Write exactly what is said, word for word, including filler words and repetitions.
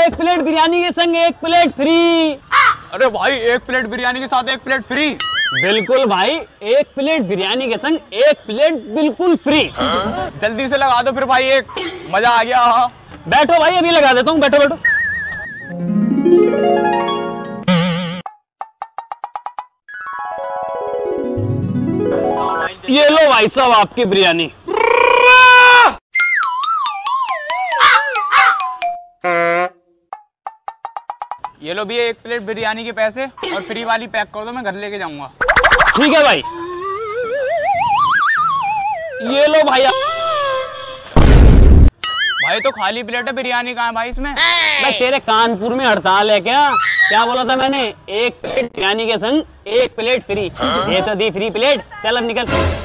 एक प्लेट बिरयानी के संग एक प्लेट फ्री। अरे भाई एक प्लेट बिरयानी के साथ एक प्लेट फ्री? बिल्कुल भाई, एक प्लेट बिरयानी के संग एक प्लेट बिल्कुल फ्री। जल्दी से लगा दो फिर भाई, एक मजा आ गया। बैठो भाई, अभी लगा देता हूँ, बैठो बैठो। ये लो भाई साहब आपकी बिरयानी। ये लो भी एक प्लेट बिरयानी के पैसे, और फ्री वाली पैक कर दो, मैं घर लेके जाऊंगा। ठीक है भाई। ये लो भाई। भाई तो खाली प्लेट है, बिरयानी कहाँ है भाई इसमें? भाई तेरे कानपुर में हड़ताल है क्या? क्या बोला था मैंने? एक प्लेट बिरयानी के संग एक प्लेट फ्री। ये तो दी फ्री प्लेट। चल अब निकल।